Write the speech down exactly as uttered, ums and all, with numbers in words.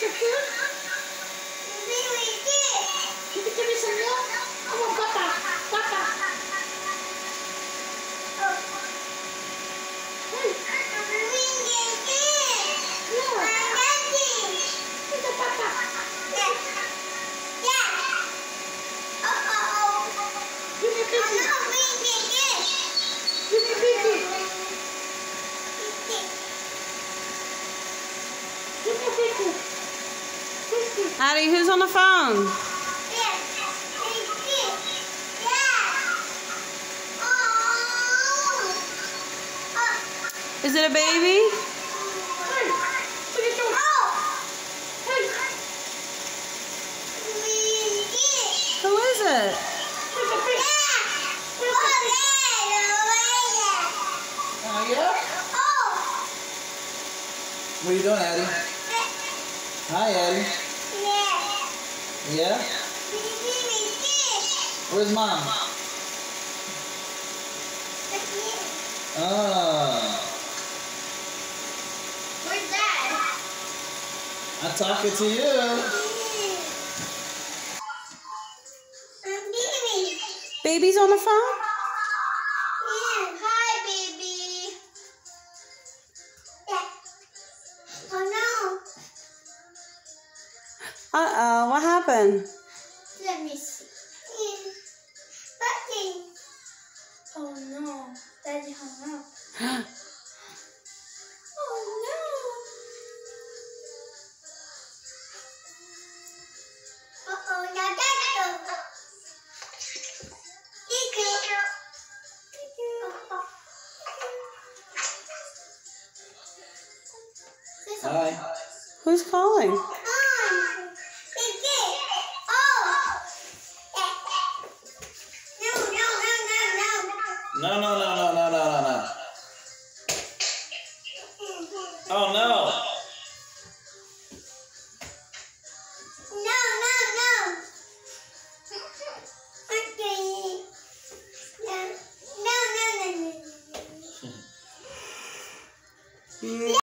some food? You can give me some milk? I want butter. Butter. Hey. Yeah. Here's the butter. Give me Pinky. Give me Pinky. Give me Pinky. Pinky. Addie, who's on the phone? Is it a baby? Hey, what are you doing? Hey. Who is it? Here's the fish. Oh, yeah? What are you doing, Addie? Hi, Addie. Yeah? Where's Mom? Oh. Where's Dad? I'm talking to you. Baby's on the phone? Hi, baby. Oh, Uh-oh, what happened? no. Let me see. Oh, no. Daddy hung up. Oh, no. Uh-oh, now that's the... Hi. Who's calling? No, no, no, no, no, no, no, no. Oh, no. No, no, no. Yeah.